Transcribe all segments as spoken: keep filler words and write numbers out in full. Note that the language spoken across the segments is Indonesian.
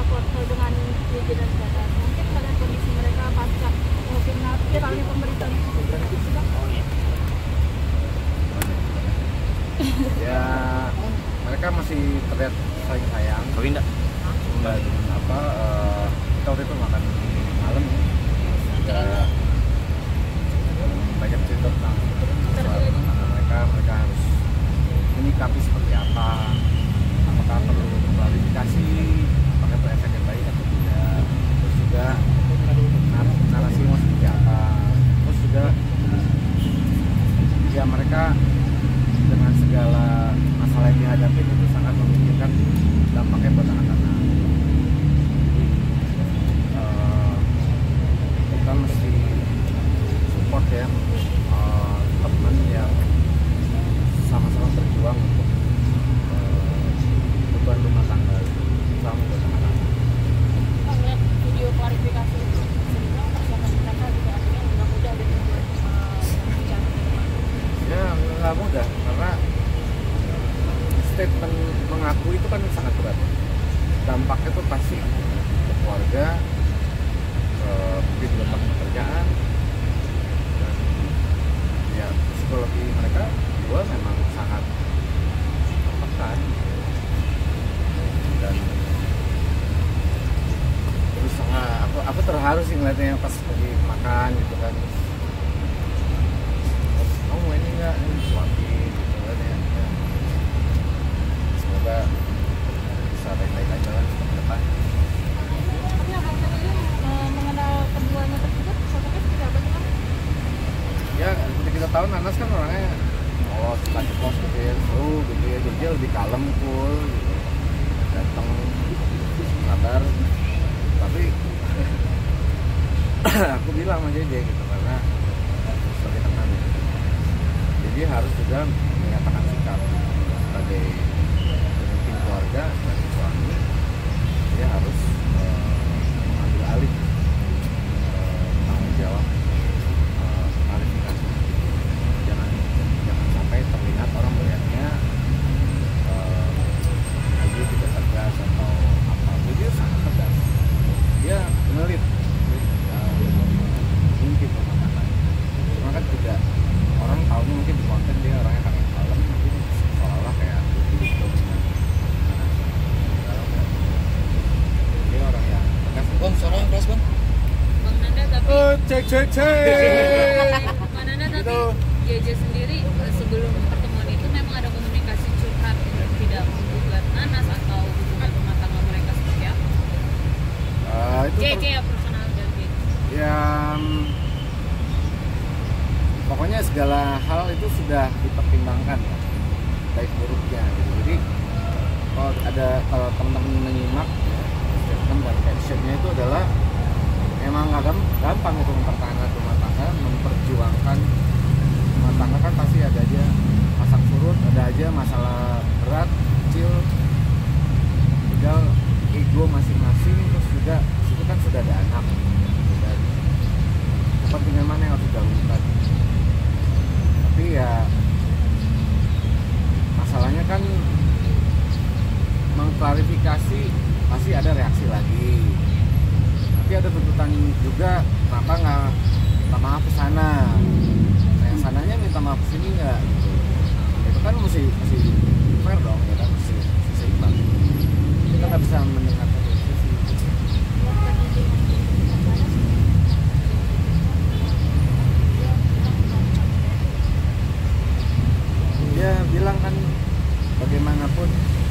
foto dengan Y J dan Z. Mungkin melihat kondisi mereka pasca viralnya pemberitaan itu. Oh iya. Ya mereka masih terlihat saling sayang. Kau enggak? Dan apa uh, kita waktu itu makan malam juga banyak cerita tentang soal tentang mereka mereka harus menyikapi seperti apa, apakah perlu klarifikasi, apakah itu efek yang baik atau tidak, terus juga nar- narasi mau seperti apa, terus juga ya mereka dengan segala masalah yang dihadapi itu sangat memikirkan dampaknya buat anak-anak. Uh, kita mesti support ya uh, teman yang sama-sama berjuang untuk uh, beban rumah tangga selama buat anak-anak. Melihat video klarifikasi itu, sebenarnya persiapan mereka juga artinya nggak mudah gitu buat bicara. Ya nggak mudah karena statement mengaku itu kan sangat berat. Dampaknya tuh pasti ke keluarga, ke mungkin tempat pekerjaan, dan ya psikologi mereka dua memang sangat tertekan. Dan terus sangat aku aku terharu sih ngeliatnya pas lagi makan gitu kan. Terus kamu ini enggak ini suapin gitu kan ya. Ya. Semoga bisa baik-baik aja lah ke depan. Tapi abang sendiri eh, mengenal keduanya tersebut, sosoknya seperti apa sih, Bang? Ya seperti kita tahu Nanas kan orangnya oh suka ceplos gitu ya, seru gitu ya, jadi dia lebih kalem, cool gitu, datang sabar. Tapi aku bilang sama J J gitu karena sebagai teman gitu. Jadi harus juga menyatakan sikap sebagai pemimpin keluarga, sebagai suami, dia harus uh, mengambil alih uh, tanggung jawab uh, klarifikasi. Jangan jangan sampai terlihat orang melihatnya uh, lagi tidak tegas atau apa. Jadi dia sangat tegas. Dia ngelit, uh, mungkin rumah tangga. Cuma kan tidak orang tahunya mungkin di konten dia orangnya sangat kalem, tapi seolah-olah kayak gitu. Dia orang yang tegas. Bang, suara yang keras, Bang. Bang Nanda tapi Oh, cek cek cek. Bang Nanda tapi Gitu. J J sendiri eh, sebelum pertemuan itu memang ada komunikasi curhat tidak membuat Nanas atau hubungan rumah tangga mereka seperti apa? Uh, itu J J ter- ya personal dan J J. ya mm, pokoknya segala hal itu sudah dipertimbangkan ya, baik buruknya gitu. Jadi kalau ada kalau teman-teman menyimak ya, statement dan captionnya itu adalah emang nggak gam- gampang itu mempertahankan rumah tangga, memperjuangkan rumah tangga kan pasti ada aja pasang surut, ada aja masalah berat, kecil, tinggal ego masing-masing, terus juga itu kan sudah ada anak, dan kepentingan mana yang harus didahulukan. Tapi ya masalahnya kan mengklarifikasi pasti ada reaksi lagi. Tapi ada tuntutan juga, kenapa nggak minta maaf ke sana? Nah, yang sananya minta maaf ke sini nggak? Gitu. Itu kan mesti mesti fair dong, ya kan mesti, mesti seimbang. Kita nggak bisa mendengar satu sisi. Dia bilang kan bagaimanapun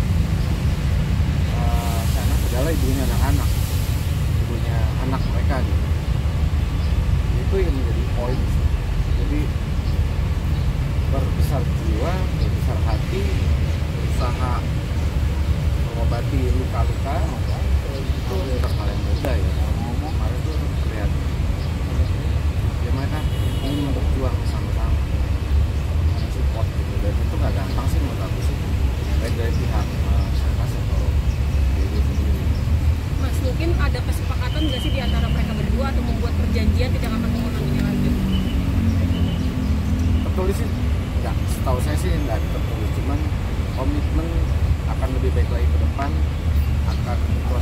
uh, sana adalah ibunya anak-anak, ibunya anak mereka gitu. Itu yang menjadi poin. Jadi berbesar jiwa, berbesar hati, berusaha mengobati luka-luka itu bukan hal yang mudah ya. Ngomong kemarin tuh terlihat ya mereka ingin berjuang sama-sama, support gitu, dan itu nggak gampang sih menurut aku sih, baik dari pihak uh, Sanas atau diri sendiri. Mas, mungkin ada kesepakatan nggak sih di antara mereka berdua atau membuat perjanjian tidak akan mengulanginya lagi? Tertulis sih nggak, setahu saya sih nggak tertulis, cuman komitmen akan lebih baik lagi ke depan, akan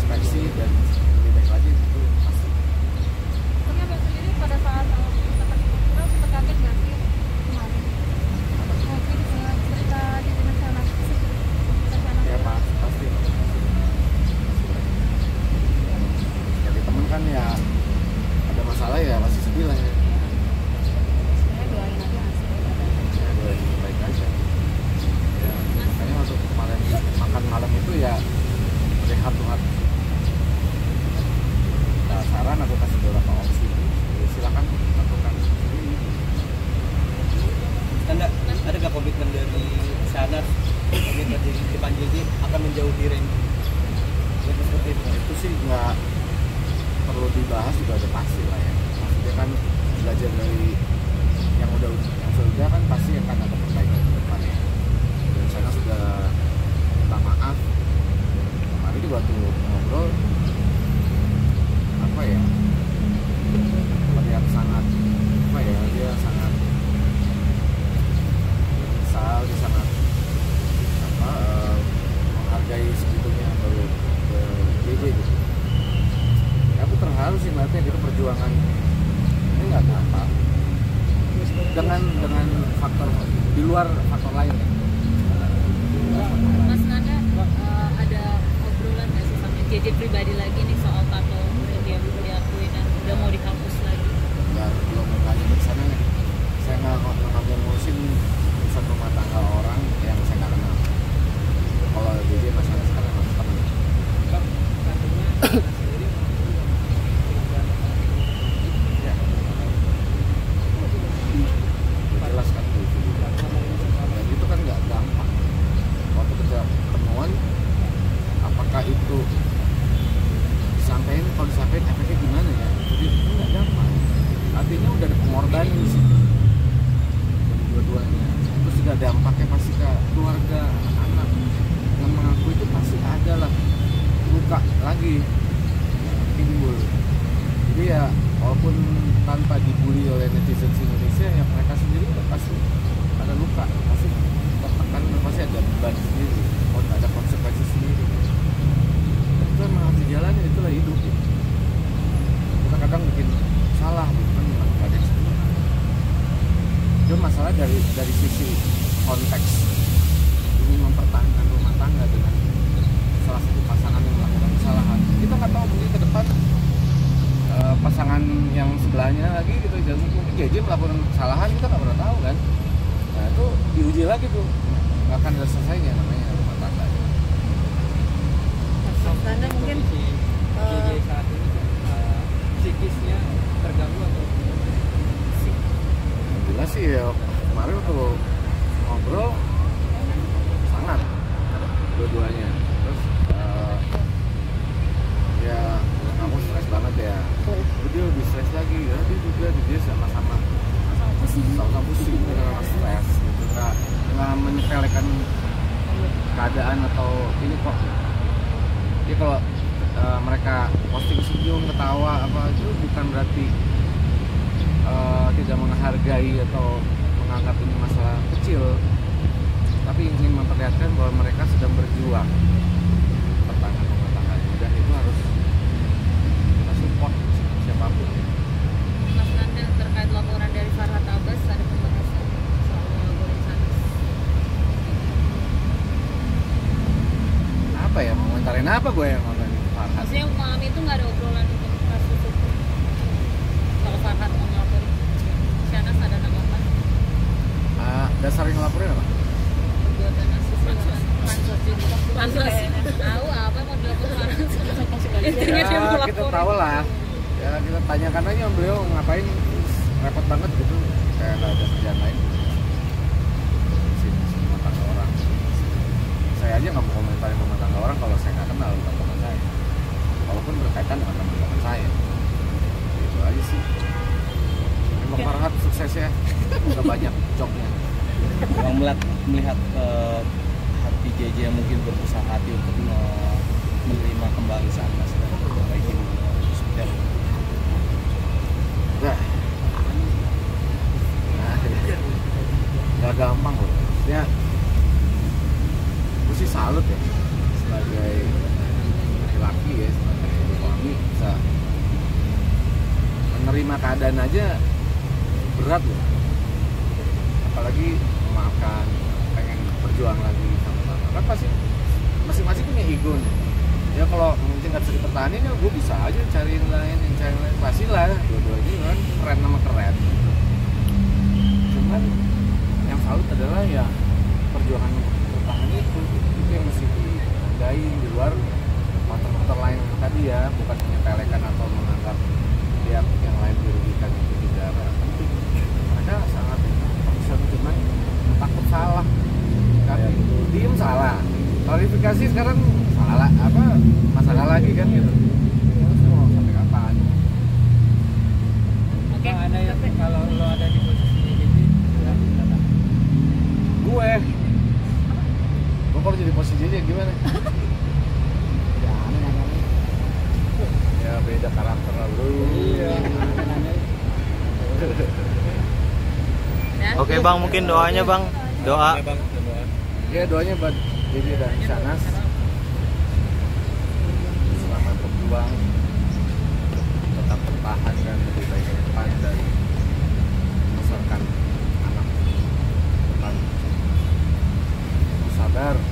di ranking. Lebih seperti itu. Itu sih nggak perlu dibahas, juga udah pasti lah ya. Maksudnya kan belajar dari yang udah yang sudah kan pasti akan ada perbaikan ke depannya. Dan saya sudah minta maaf. Kemarin juga tuh ngobrol apa ya, terlihat sangat apa ya, dia sangat misal dia sangat apa eh, menghargai segitunya baru ke J J gitu. Ya, aku terharu sih melihatnya gitu, perjuangan ini nggak gampang dengan dengan faktor di luar faktor lain ya. Mas Nanda, eh, ada obrolan nggak sih sama J J pribadi lagi nih soal tato yang dia diakui dan udah mau dihapus lagi? Nggak, belum nggak nyampe ke sana nih. Saya nggak nggak mau ngurusin urusan rumah tangga orang yang saya nggak kenal. Kalau J J masalah sekarang masih teman. Bang, tatonya sendiri Ya. Jelas kan itu. Dan itu kan nggak gampang. Waktu kita ketemuan, apakah itu disampaikan, kalau disampaikan efeknya gimana ya? Jadi itu nggak gampang. Artinya udah ada pengorbanan di situ. Dari dua-duanya. Terus juga dampaknya pasti ke keluarga, anak-anak yang mengaku itu pasti ada lah luka lagi yang timbul. Jadi ya walaupun tanpa dibully oleh netizen Indonesia, ya mereka sendiri udah pasti ada luka, pasti tertekan, pasti ada beban sendiri, ada konsekuensi sendiri. Dan itu memang harus dijalani, itulah hidup ya. Kita kadang bikin salah gitu kan, nggak ada yang sempurna. Itu masalah dari dari sisi konteks ini mempertahankan rumah tangga dengan salah satu pasangan yang melakukan kesalahan. Kita nggak tahu mungkin ke depan uh, pasangan yang sebelahnya lagi gitu, dan mungkin J J melakukan kesalahan, kita nggak pernah tahu kan. Nah itu diuji lagi tuh, nggak akan ada selesainya namanya rumah tangga. Mas Nanda mungkin J J saat ini uh, psikisnya terganggu atau Jelas sih ya, kemarin waktu ngobrol sangat dua-duanya. Terus uh, ya kamu stres banget ya, dia lebih stres lagi ya, dia juga dia sama-sama sama-sama pusing dengan stres gitu, nggak nggak menyepelekan keadaan atau ini kok. Jadi kalau uh, mereka posting senyum, ketawa apa itu bukan berarti uh, tidak menghargai atau menganggap ini masalah kecil, tapi ingin memperlihatkan bahwa mereka sedang berjuang pertahanan rumah tangganya, dan itu harus kita support siapapun. Mas Nanda, terkait laporan dari Farhad Abbas, ada pembahasan soal goreng sanis. Apa ya, mau komentarin apa gue yang ngomongin Farhad? Maksudnya malam itu nggak ada obrolan untuk kasus itu. Kalau Farhad mau ngelaporin, Shanas ada tanggapan? Ah, dasar yang ngelaporin apa? Perbuatan asus pansos juga. Pansos. Tahu apa mau dilakukan pansos? Intinya dia mau Ya, kita laporin. tahu lah. Ya, kita tanyakan aja sama beliau ngapain, repot banget gitu, kayak nggak ada kerjaan lain. Sini rumah tangga orang. Saya aja nggak mau komentarin rumah tangga orang kalau saya nggak kenal teman saya. Walaupun berkaitan dengan teman-teman saya. Itu aja sih. Emang Farhad sukses ya. Udah banyak jobnya. Bang melihat melihat uh, hati J J yang mungkin berusaha hati untuk uh, menerima kembali Shanas dan memperbaiki hubungan itu seperti apa? Nah, nah nggak gampang loh. Ya, gue sih salut ya sebagai laki-laki ya, sebagai suami bisa menerima keadaan aja berat loh. Apalagi memaafkan, pengen berjuang lagi sama-sama. Kan pasti masing-masing punya ego nih. Ya kalau mungkin nggak bisa dipertahanin ya gue bisa aja cari yang lain, yang cari yang lain. Pasti lah, dua-duanya kan keren sama keren. Cuman yang salut adalah ya perjuangan untuk bertahan itu, itu yang mesti dihargai di luar faktor-faktor lain tadi ya, bukan menyepelekan atau menganggap pihak yang lain dirugikan itu tidak penting. Mereka sangat profesional, cuman takut salah, kan diem salah. Klarifikasi sekarang masalah apa masalah lagi kan gitu. Terus mau sampai kapan? Oke. Ada yang kalau lo ada di posisi ini, ya, gimana? Gue, gue kalau jadi posisi dia gimana? Ya, aneh nanya. Ya beda karakter lah bro. Iya, aneh nanya. Ya. Oke bang, mungkin doanya bang, doa. Ya, Bang, doa. Ya doanya buat Dede dan Shanas selamat berjuang, tetap bertahan dan lebih baik ke depan dan membesarkan anak depan. Sabar.